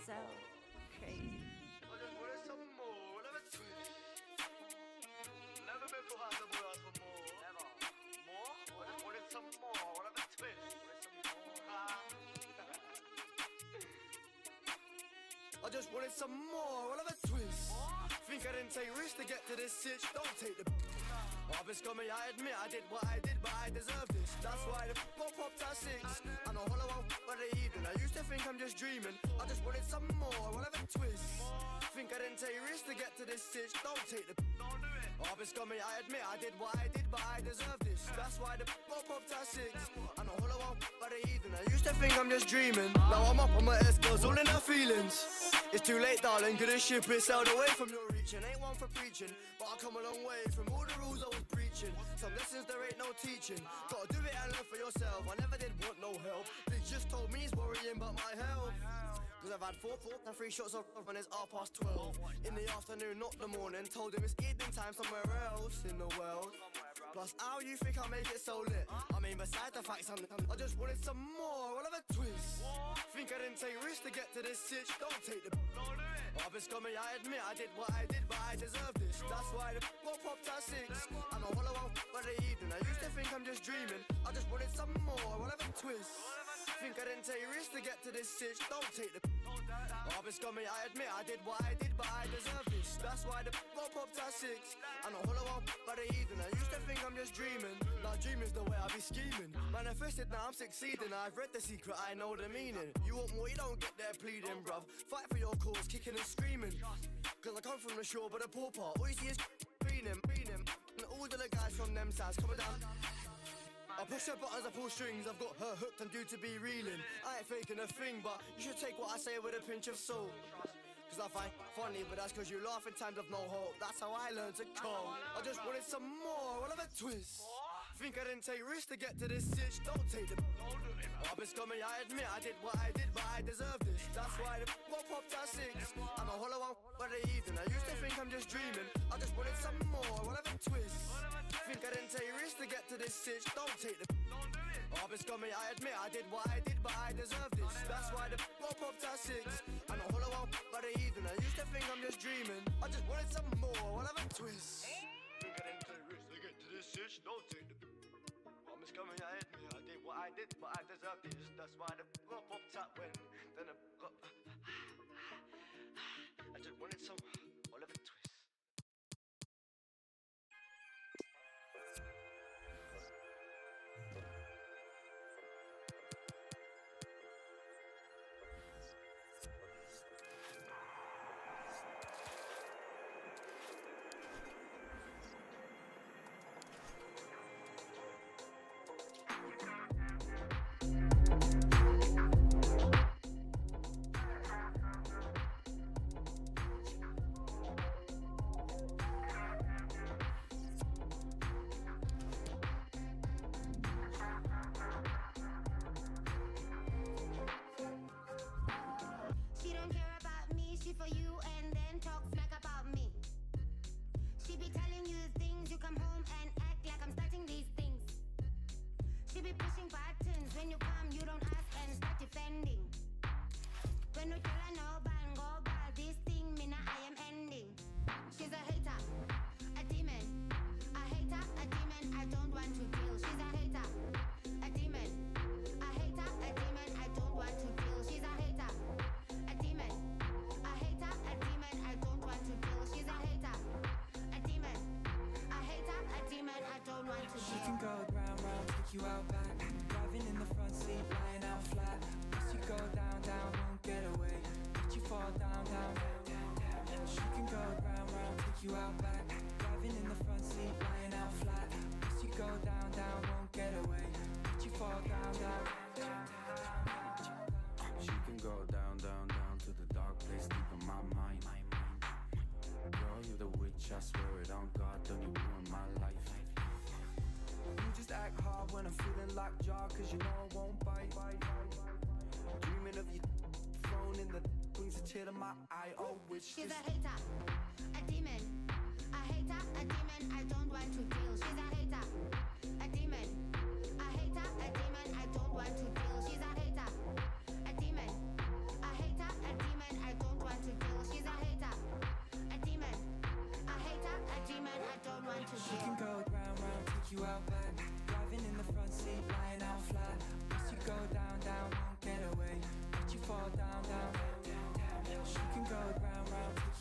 so crazy. I just wanted some more, never twist. Never been for hard, boy, ask for more. Never. More? I just wanted some more, never twist. I just wanted some more, I'll have a twist. Think I didn't take risks to get to this sitch, don't take the I've been scummy, I admit I did what I did, but I deserve this. That's why the popped at 6. And a hollow out by the evening. I used to think I'm just dreaming. I just wanted some more, I'll have a twist. Think I didn't take risks to get to this sitch, don't take the Don't do it. I've been scummy, I admit I did what I did, but I deserve this. That's why the popped at 6. And a hollow out by the evening. I used to think I'm just dreaming. Now I'm up on my S-girls, all in her feelings. It's too late, darling, cause this ship is sailed away from your reaching. Ain't one for preaching, but I come a long way from all the rules I was breaching. Some lessons there ain't no teaching. Gotta do it and learn for yourself. I never did want no help. They just told me he's worrying about my health. Cause I've had 4 and 3 shots of when it's 12:30. In the afternoon, not the morning. Told him it's evening time somewhere else in the world. Plus, how you think I make it so lit? I mean, besides the facts, I just wanted some more, I'll have a twist. Think I didn't take risks to get to this sitch, don't take the I've been scummy, I admit I did what I did, but I deserve this. That's why the popped at 6. I'm a hollow out by the evening. I used to think I'm just dreaming. I just wanted some more, I'll have a twist. Think I didn't take risks to get to this sitch, don't take the I've been scummy, I admit I did what I did, but I deserve this. That's why the popped at 6. I'm a hollow out by the evening. I used to think I'm just dreaming. Now dreaming's the way I be scheming. Manifested, now I'm succeeding. I've read the secret, I know the meaning. You want more, you don't get there pleading, bruv. Fight for your cause, kicking and screaming. Cause I come from the shore, but the poor part, all you see is beating. And all the guys from them sides coming down. I push her buttons, I pull strings. I've got her hooked, I'm due to be reeling. I ain't faking a thing, but you should take what I say with a pinch of salt. Cause I find funny, but that's cause you laugh in times of no hope. That's how I learned to cope. I just wanted some more, I'll have a twist. Think I didn't take risks to get to this sitch, don't take the I've been scummy, I admit I did what I did, but I deserve this. That's why the popped at 6. I'm a hollow out by the evening. I used to think I'm just dreaming. I just wanted some more, I'll have a twist. Think I didn't take risks to get to this sitch, don't take the I've been scummy, I admit I did what I did, but I deserve this. That's why the popped at 6. I'm a hollow out by the evening. I used to think I'm just dreaming. I just wanted some more, I'll have a twist. Think I didn't take risks to get to this sitch, don't take the I'm just coming, I admit I did what I did, but I deserve this. That's why the popped up when then I got I just wanted some Oliver twist. For you and then talk smack about me. She be telling you things, you come home and act like I'm starting these things. She be pushing buttons, when you come you don't ask and start defending. When you tell her no ban, go bad, this thing mean I am ending. She's a hater, a demon. A hater, a demon, I don't want to deal. She's a hater, a demon. A hater, a demon, I don't want to deal. She's a hater, a demon. A demon, I don't want to deal. She's a hater, a demon. A hater, a demon, I don't want to deal. She can go round, kick you out back. Driving in the front seat, lying out flat. Once you go down, won't get away. Let you fall down. She can go round, kick you out back. Driving in the front seat, lying out flat. Once you go down, won't get away. Let you fall down. She can go down to the dark place deep in my mind. Girl, you're the witch, I swear it on God, don't you ruin my life. You just act hard when I'm feeling lockjaw, cause you know I won't bite. Dreaming of you thrown in the brings a tear to my eye. Oh, witch. She's a hater, a demon. A hater, a demon, I don't want to deal. She's a hater, a demon. A hater, a demon, I don't want to deal. She's a hater, a demon. A hater, a demon,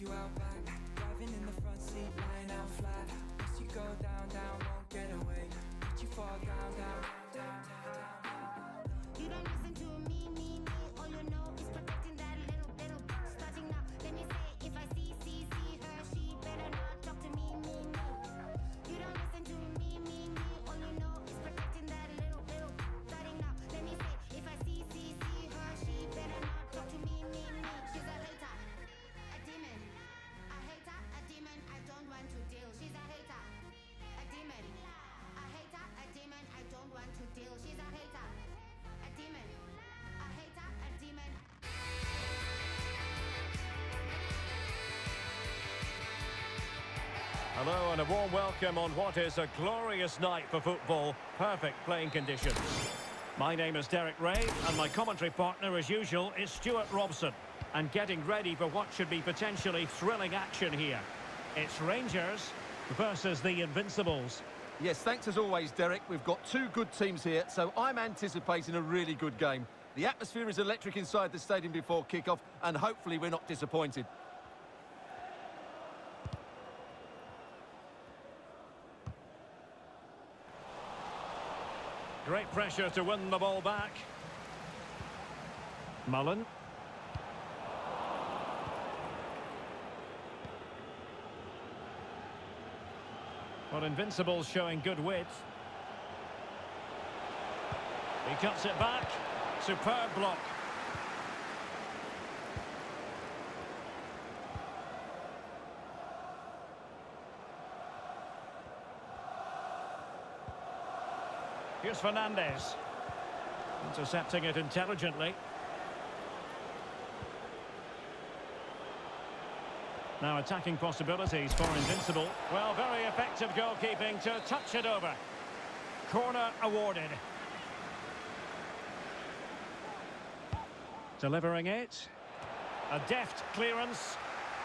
you out back. Driving in the front seat, lying out flat. Once you go down, down, won't get away. But you fall down, down, down, down, down. You don't listen to me. All you know is protecting that little. Starting now, let me say, if I see her, she better not talk to me. You don't listen to me. All you know is protecting that little. Starting now, let me say, if I see her, she better not talk to me. She's a hater, a demon. A hater, a demon, I don't want to deal. She's a hater, a demon. A hater, a demon, I don't want to deal. She's a hater, a demon. A hater, a demon. Hello and a warm welcome on what is a glorious night for football. Perfect playing conditions. My name is Derek Ray and my commentary partner as usual is Stuart Robson. And getting ready for what should be potentially thrilling action here. It's Rangers versus the Invincibles. Yes, thanks as always, Derek. We've got two good teams here, so I'm anticipating a really good game. The atmosphere is electric inside the stadium before kick-off, and hopefully we're not disappointed. Great pressure to win the ball back. Mullen. Well, Invincibles showing good width. He cuts it back. Superb block. Here's Fernandez. Intercepting it intelligently. Now attacking possibilities for Invincible. Well, very effective goalkeeping to touch it over. Corner awarded. Delivering it. A deft clearance.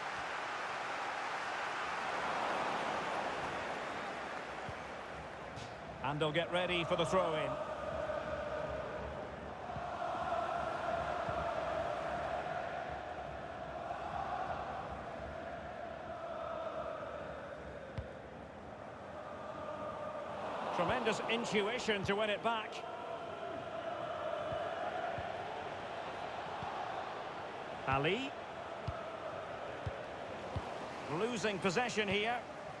And they'll get ready for the throw-in. Tremendous intuition to win it back. Ali. Losing possession here.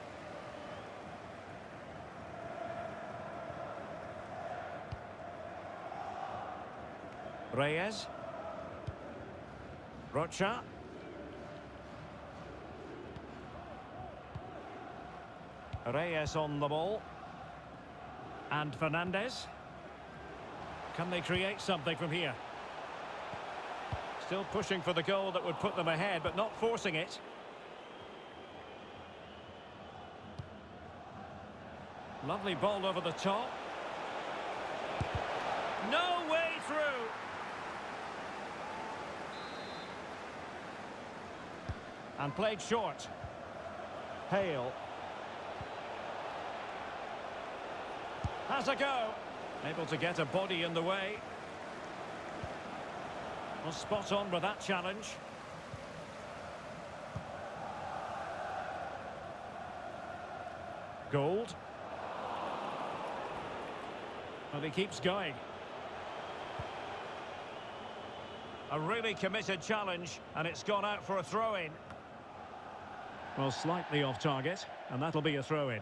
Reyes. Rocha. Reyes on the ball. And Fernandez. Can they create something from here? Still pushing for the goal that would put them ahead, but not forcing it. Lovely ball over the top. No way through. And played short. Hale. Has a go. Able to get a body in the way. Well, spot on with that challenge. Gold. And he keeps going. A really committed challenge, and it's gone out for a throw-in. Well, slightly off target, and that'll be a throw-in.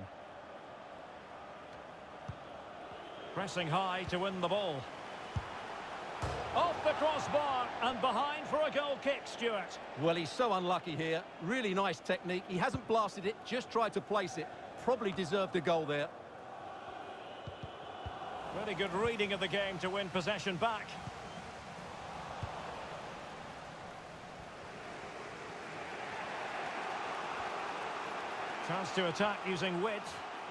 Pressing high to win the ball. Off the crossbar and behind for a goal kick, Stuart. Well, he's so unlucky here. Really nice technique. He hasn't blasted it, just tried to place it. Probably deserved a goal there. Really good reading of the game to win possession back. Chance to attack using width.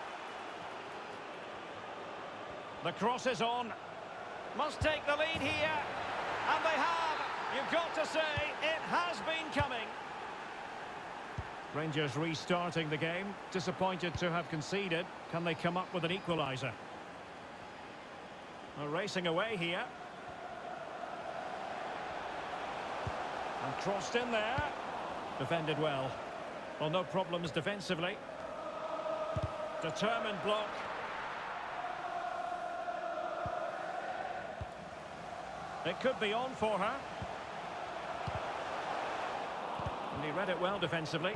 The cross is on. Must take the lead here. And they have. You've got to say, it has been coming. Rangers restarting the game. Disappointed to have conceded. Can they come up with an equaliser? They're racing away here. And crossed in there. Defended well. Well, no problems defensively. Determined block. It could be on for her. And he read it well defensively.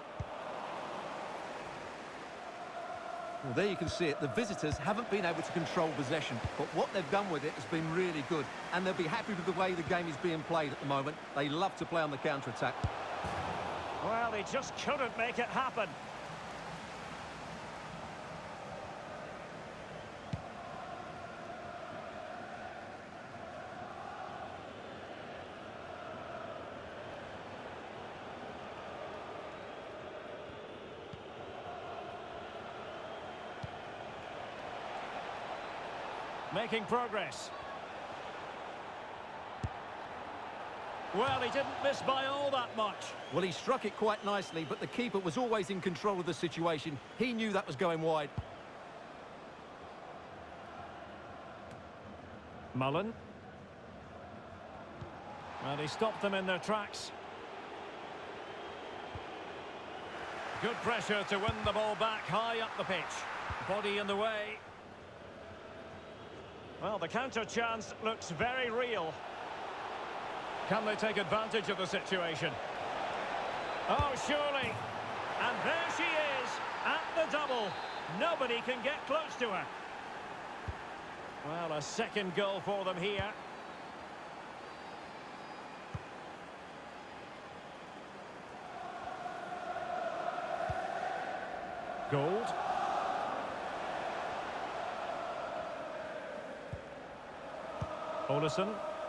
Well, there you can see it. The visitors haven't been able to control possession, but what they've done with it has been really good. And they'll be happy with the way the game is being played at the moment. They love to play on the counter-attack. Well, he just couldn't make it happen. Making progress. Well, he didn't miss by all that much. Well, he struck it quite nicely, but the keeper was always in control of the situation. He knew that was going wide. Mullen. Well, he stopped them in their tracks. Good pressure to win the ball back high up the pitch. Body in the way. Well, the counter chance looks very real. Can they take advantage of the situation? Oh, surely. And there she is, at the double. Nobody can get close to her. Well, a second goal for them here. Gold. Olesen.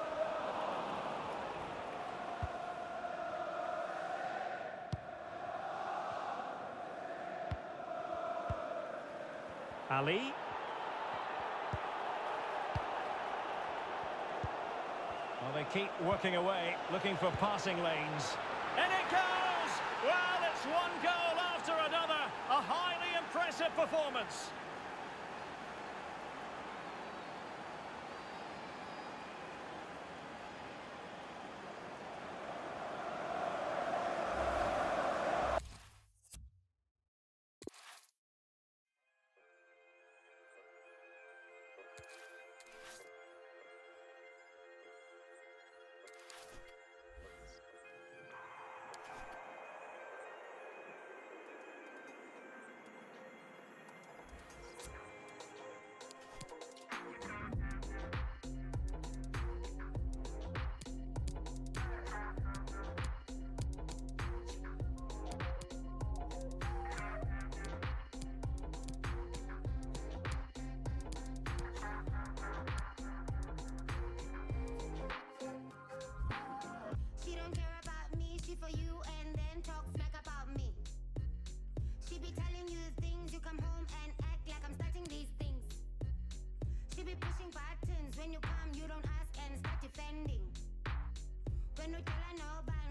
Ali. Well, they keep working away, looking for passing lanes. And it goes! Well, it's one goal after another. A highly impressive performance. For you and then talk smack about me. She be telling you things, you come home and act like I'm starting these things. She be pushing buttons, when you come you don't ask and start defending. When you tell her no, but